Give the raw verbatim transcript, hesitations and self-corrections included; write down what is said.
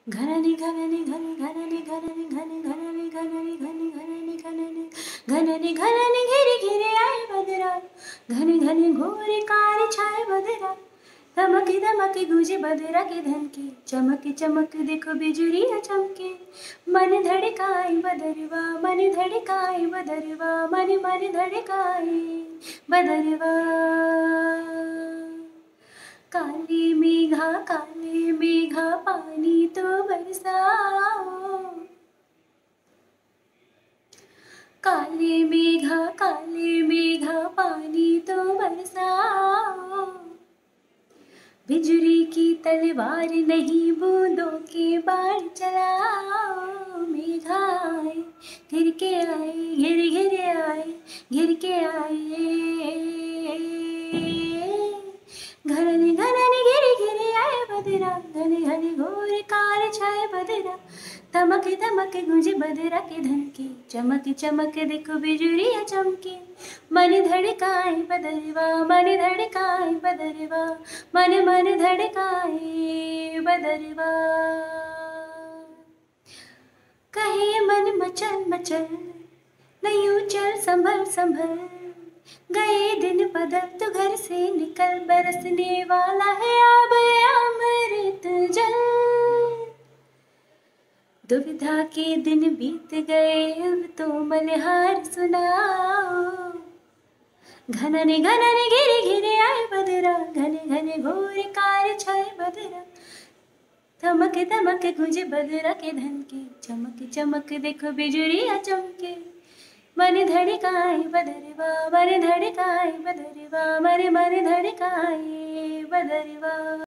घननि घननि घनि घननि घननि घनि घननि घननि घनि घननि घननि घननि घननि घिरि घिरि आए बदरा घने घने घोर कार छाए बदरा धमके धमके गूंजे बदरा के धन की चमक चमक देखो बिजुरिया चमके मन धड़काए बदरवा मन धड़काए बदरवा मन मन धड़काए बदरवा काले मेघा काले मेघा पानी तो बरसाओ काले मेघा काले मेघा पानी तो बरसाओ बिजली की तलवार नहीं बूंदों के बाढ़ चलाओ मेघा आए घिर के आए घिर घिर आए घिर के आए घननि घननि घिरि घिरि आए बदरा घने घने घोर कार छाए बदरा धमके धमके गूंजे बदरा के धन की चमक चमक देखो बिजुरिया चमके मन धड़काए बदरवा मन धड़काए बदरवा मन मन धड़काए बदरवा कहे मन मचल मचल नहीं चल संभल संभल गए दिन बदल तो घर से निकल बरसने वाला है अब अमृत जल दुविधा के दिन बीत गए अब तो मल्हार सुनाओ घननि घननि घिरि घिरि आए बदरा घने घने घोर कार छाए बदरा धमके धमके गूंजे बदरा के धन की चमक चमक देखो बिजुरिया चमके मन धड़काए बदरवा मन धड़काए बदरवा मन मन धड़काए बदरवा।